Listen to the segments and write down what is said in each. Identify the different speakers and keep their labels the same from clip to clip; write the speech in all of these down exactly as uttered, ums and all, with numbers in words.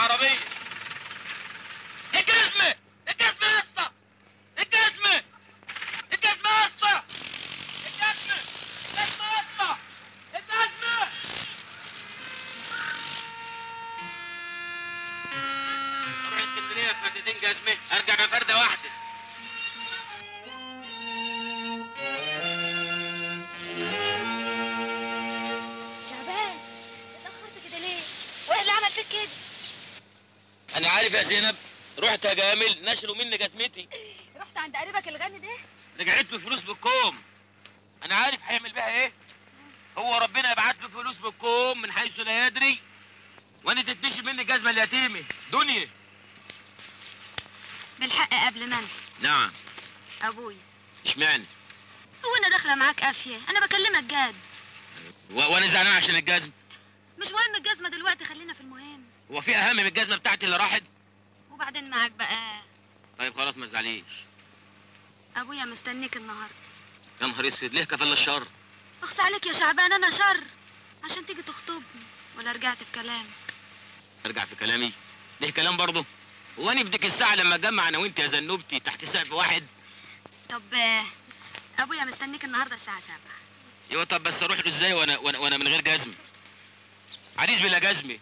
Speaker 1: العربيه. الجزمه الجزمه يا اسطى، الجزمه الجزمه يا اسطى، الجزمه الجزمه يا اسطى، الجزمه. اروح اسكندريه بفردتين جزمه، ارجع بفرده واحده.
Speaker 2: شعبان اتأخرت كده ليه؟ وايه اللي عمل فيك كده؟
Speaker 1: انا عارف يا زينب، رحت يا جامل نشلوا مني جزمتي.
Speaker 2: رحت عند قريبك الغني ده؟
Speaker 1: رجعت له فلوس بالكوم. انا عارف هيعمل بيها ايه. هو ربنا يبعت له فلوس بالكوم من حيث لا يدري، وانا تتمشي مني الجزمه اليتيمه دنيا.
Speaker 2: بالحق قبل ما انسى،
Speaker 1: نعم.
Speaker 2: ابويا
Speaker 1: اشمعنى؟
Speaker 2: هو انا داخله معاك قافيه؟ انا بكلمك جد.
Speaker 1: و- وانا زعلان عشان الجزمه.
Speaker 2: مش مهم الجزمه دلوقتي، خلينا في المهم.
Speaker 1: هو في اهم من الجزمه بتاعتي اللي راحت؟
Speaker 2: وبعدين معاك بقى.
Speaker 1: طيب خلاص ما تزعليش.
Speaker 2: ابويا مستنيك النهارده.
Speaker 1: يا نهار اسود، ليه كفل الشر؟
Speaker 2: اخص عليك يا شعبان، انا شر عشان تيجي تخطبني ولا رجعت في كلامك؟
Speaker 1: ارجع في كلامي؟ ليه كلام برضه؟ هو انا في ديك الساعه لما اتجمع انا وانت يا زنوبتي تحت سقف واحد؟
Speaker 2: طب آه، ابويا مستنيك النهارده الساعه سبعة.
Speaker 1: ايوه طب بس اروح له ازاي وانا وانا, وأنا من غير جزمه؟ عريس بلا جزمه.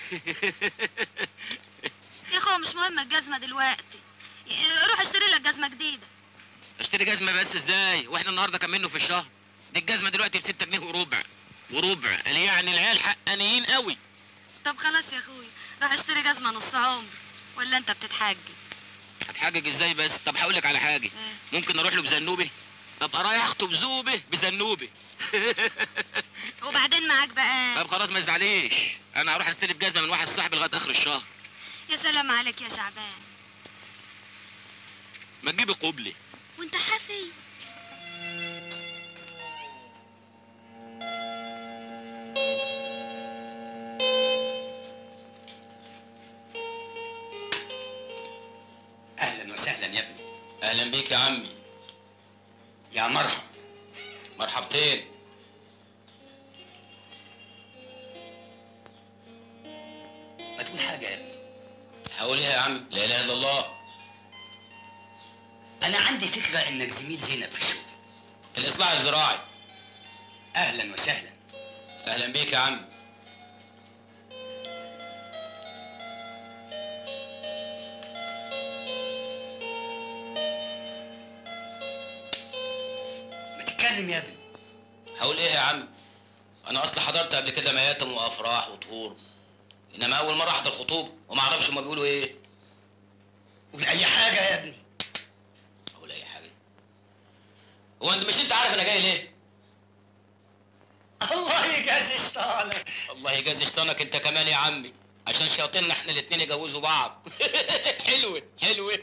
Speaker 2: يا اخويا مش مهم الجزمه دلوقتي، روح اشتري لك جزمه جديده.
Speaker 1: اشتري جزمه بس ازاي واحنا النهارده كام منه في الشهر؟ دي الجزمه دلوقتي ب ستة جنيه وربع وربع، قال يعني العيال حقانيين قوي.
Speaker 2: طب خلاص يا اخويا، روح اشتري جزمه نص عمر، ولا انت بتتحجج؟
Speaker 1: هتحجج ازاي بس؟ طب هقول لك على حاجه،
Speaker 2: ايه؟
Speaker 1: ممكن اروح له بزنوبه؟ ابقى رايح اخطب زوبه بزنوبه.
Speaker 2: وبعدين معاك بقى.
Speaker 1: طب خلاص ما تزعليش، انا هروح استلف جزمه من واحد صاحبي لغايه اخر الشهر.
Speaker 2: يا سلام عليك يا شعبان.
Speaker 1: ما تجيبي قبلي.
Speaker 2: وانت حافي؟
Speaker 3: اهلا وسهلا يا ابني.
Speaker 1: اهلا بيك يا عمي.
Speaker 3: يا مرحب.
Speaker 1: مرحبتين.
Speaker 3: ما تقول حاجه يا ابني.
Speaker 1: هقول ايه يا عم؟ لا اله الا الله.
Speaker 3: انا عندي فكره انك زميل زينب في الشغل.
Speaker 1: الاصلاح الزراعي.
Speaker 3: اهلا وسهلا.
Speaker 1: اهلا بيك يا عم.
Speaker 3: ما تتكلم يا ابني.
Speaker 1: هقول ايه يا عم؟ انا اصلا حضرت قبل كده مياتم وافراح وطهور، انما اول مره احضر خطوبه وما اعرفش هما بيقولوا ايه.
Speaker 3: قول اي حاجه يا ابني.
Speaker 1: اقول اي حاجه؟ هو انت مش انت عارف انا جاي ليه؟
Speaker 3: الله يجازي شيطانك.
Speaker 1: الله يجازي شيطانك انت كمان يا عمي، عشان شياطيننا احنا الاتنين يجوزوا بعض. حلوه حلوه.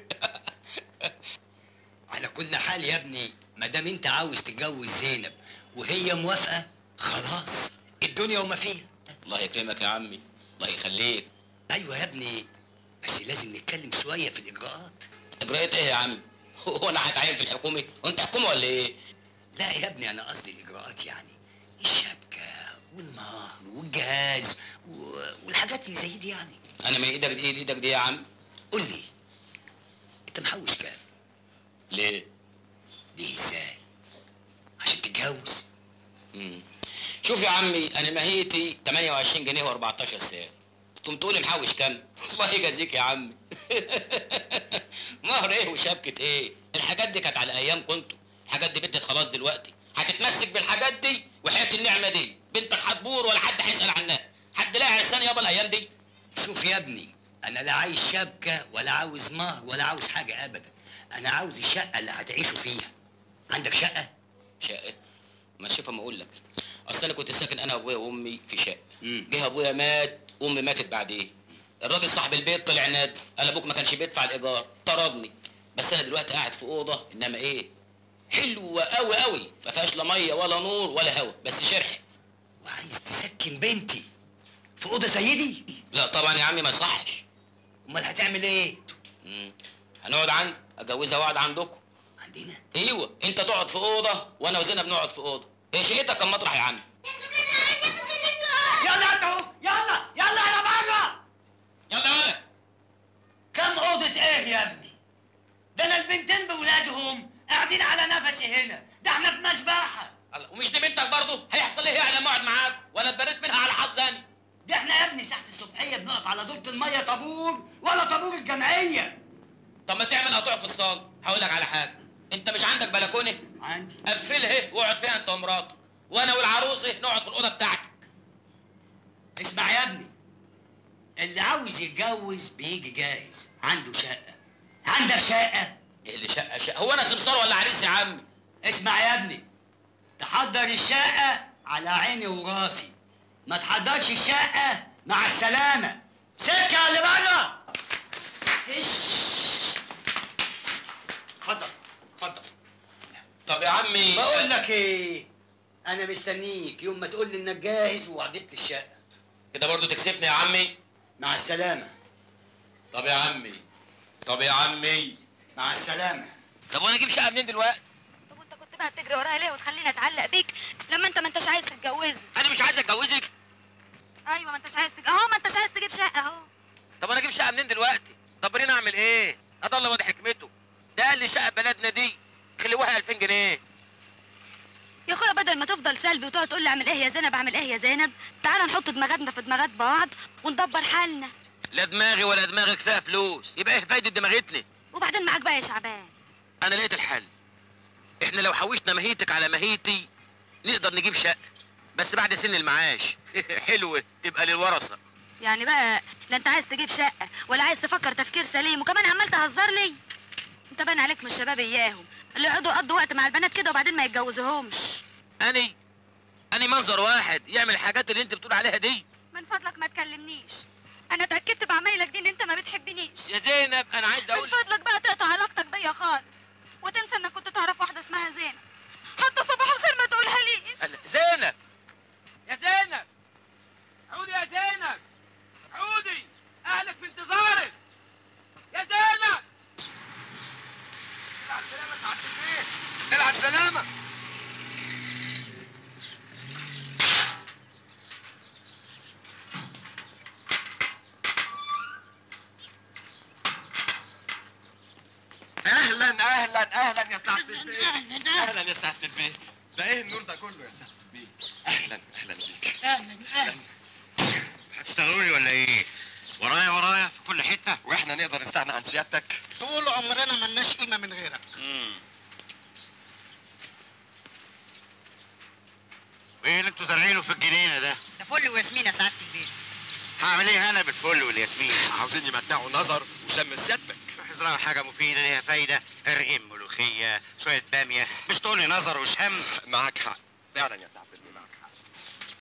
Speaker 3: على كل حال يا ابني، ما دام انت عاوز تتجوز زينب وهي موافقه، خلاص الدنيا وما فيها.
Speaker 1: الله يكرمك يا عمي، الله يخليك.
Speaker 3: ايوه يا ابني، بس لازم نتكلم شويه في الاجراءات.
Speaker 1: اجراءات ايه يا عم؟ هو انا هتعين في الحكومه؟ وانت حكومه ولا ايه؟
Speaker 3: لا يا ابني، انا قصدي الاجراءات، يعني الشبكه والمهر والجهاز و... والحاجات اللي زي دي يعني.
Speaker 1: انا من ايدك دي لايدك دي يا عم.
Speaker 3: قول لي، انت محوش كام؟
Speaker 1: ليه؟
Speaker 3: ليه ازاي؟ عشان تتجوز؟
Speaker 1: امم شوف يا عمي، انا ماهيتي تمنية وعشرين جنيه واربعتاشر ساعه، تقوم تقولي محوش كام؟ الله يجازيك يا عمي. مهر ايه وشبكه ايه؟ الحاجات دي كانت على ايام كنتوا، الحاجات دي بنتك خلاص دلوقتي، هتتمسك بالحاجات دي وحياه النعمه دي بنتك هتبور ولا حد هيسال عنها، حد لاقي عرسان يابا الايام دي؟
Speaker 3: شوف يا ابني، انا لا عايز شبكه ولا عاوز مهر ولا عاوز حاجه ابدا، انا عاوز الشقه اللي هتعيشوا فيها. عندك شقه؟
Speaker 1: شقه؟ ما شوف اما اقول لك، اصل انا كنت ساكن انا وابويا وامي في شقه،
Speaker 3: مم.
Speaker 1: جه ابويا مات وامي ماتت بعديه، الراجل صاحب البيت طلع نادي، قال ابوك ما كانش بيدفع الايجار، طردني، بس انا دلوقتي قاعد في اوضه، انما ايه؟ حلوه قوي قوي، ما فيهاش لا ميه ولا نور ولا هوا، بس شرح.
Speaker 3: وعايز تسكن بنتي في اوضه زي دي؟
Speaker 1: لا طبعا يا عمي ما يصحش.
Speaker 3: امال هتعمل ايه؟
Speaker 1: امم هنقعد عندي، اجوزها واقعد عندكم.
Speaker 3: عندنا؟
Speaker 1: ايوه، انت تقعد في اوضه وانا وزينب نقعد في اوضه، ايه شقتك كم مطرح يا عم؟
Speaker 3: يلا انتوا، يلا يلا يا بره.
Speaker 1: يلا يلا. منها على حظ انا.
Speaker 3: دي احنا يا ابني ساعة الصبحية بنقف على دورة المية طابور ولا طابور الجمعية.
Speaker 1: طب ما تعمل قطوع في الصاله. هقول لك على حاجه، انت مش عندك بلكونه؟
Speaker 3: عندي.
Speaker 1: قفلها واقعد فيها انت ومراتك، وانا والعروسه نقعد في الاوضه بتاعتك.
Speaker 3: اسمع يا ابني، اللي عاوز يتجوز بيجي جاهز، عنده شقة. عندك شقة؟
Speaker 1: ايه اللي شقه شقه؟ هو انا سمسار ولا عريس يا عمي؟
Speaker 3: اسمع يا ابني، تحضر الشقة على عيني وراسي، ما تحضرش الشقة مع السلامة. سكة اللي بره. اتفضل اتفضل.
Speaker 1: طب يا عمي
Speaker 3: بقول لك ايه، انا مستنيك يوم ما تقول لي انك جاهز وعجبت الشقة.
Speaker 1: كده برضو تكسفني يا عمي؟
Speaker 3: مع السلامة.
Speaker 1: طب يا عمي طب يا عمي
Speaker 3: مع السلامة.
Speaker 1: طب وانا اجيب شقه منين دلوقتي؟
Speaker 2: طب وانت كنت بقى بتجري ورايا ليه وتخليني اتعلق بيك لما انت ما انتش عايز تتجوزني؟
Speaker 1: انا مش عايز اتجوزك.
Speaker 2: ايوه ما انتش عايز تج... اهو ما انتش عايز تجيب شقه اهو.
Speaker 1: طب انا اجيب شقه منين دلوقتي؟ طب رينا اعمل ايه؟ اضل واد حكمته. ده قال لي شقه بلدنا دي خلوها ألفين جنيه.
Speaker 2: يا اخويا بدل ما تفضل سلبي وتقعد تقول لي اعمل ايه يا زينب اعمل ايه يا زينب، تعالى نحط دماغاتنا في دماغات بعض وندبر حالنا.
Speaker 1: لا دماغي ولا دماغك فيها فلوس، يبقى ايه فايده دماغتنا؟
Speaker 2: وبعدين معاك بقى يا شعبان.
Speaker 1: انا لقيت الحل. احنا لو حوشنا مهيتك على مهيتي نقدر نجيب شقه، بس بعد سن المعاش. حلوه تبقى للورثه.
Speaker 2: يعني بقى لا انت عايز تجيب شقه ولا عايز تفكر تفكير سليم وكمان عمال تهزر لي. انت باين عليك من الشباب اياهم اللي يقعدوا يقضوا وقت مع البنات كده وبعدين ما يتجوزوهمش.
Speaker 1: اني اني منظر واحد يعمل الحاجات اللي انت بتقول عليها دي.
Speaker 2: من فضلك ما تكلمنيش، انا اتاكدت بعمايلك دي ان انت ما بتحبنيش.
Speaker 1: يا زينب انا عايز
Speaker 2: من
Speaker 1: اقول
Speaker 2: فضلك بقى تقطع علاقتك بيا خالص وتنسى انك كنت تعرف واحده اسمها زينب، حتى صباح الخير ما تقولها ليش.
Speaker 1: زينب يا زينب عودي يا زينب عودي، اهلك في انتظارك يا زينب.
Speaker 4: العب السلامة يا سعادة البيت. العب السلامة. اهلا اهلا اهلا يا سعادة البيت. اهلا يا سعادة البيت. ده ايه النور ده كله يا سعادة البيت؟ اهلا اهلا بيك.
Speaker 2: اهلا اهلا.
Speaker 4: هتشتغلوني ولا ايه؟ ورايا ورايا في كل حتة،
Speaker 5: واحنا نقدر نستغنى عن سيادتك؟
Speaker 4: طول عمرنا ملناش قيمة من غيرك. امم وايه اللي انتوا زارعينه في الجنينة ده؟
Speaker 6: ده فل وياسمين يا سعادة البيت.
Speaker 4: هعمل ايه انا بالفل والياسمين؟
Speaker 5: عاوزين يمتعوا نظر وشم سيادتك.
Speaker 4: ازرعوا حاجة مفيدة ليها فايدة، رغيف ملوخية، شوية بامية، مش تقولي نظر وشم.
Speaker 5: معاك حق فعلا يا سعادة البيه.